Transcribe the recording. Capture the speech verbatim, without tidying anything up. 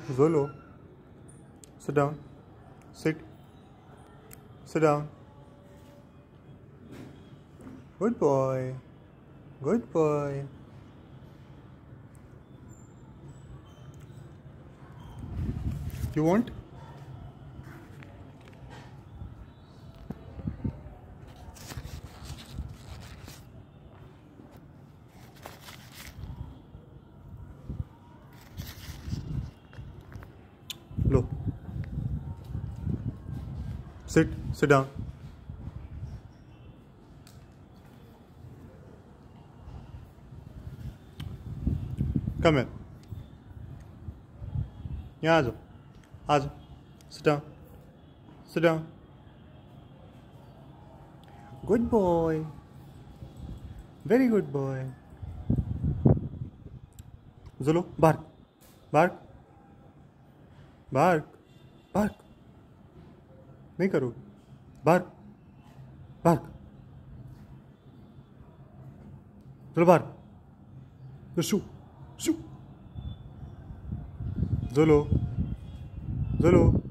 Zolo, sit down. Sit. Sit down. Good boy. Good boy. You want? Look. Sit. Sit down. Come here. यहाँ आ जाओ. आ जाओ. Sit down. Sit down. Good boy. Very good boy. Zolo, bark. Bark. Bark. Bark. नहीं करोगे. Bark. Bark. Zolo, bark. Shoo. Shoo. Zolo. Zolo.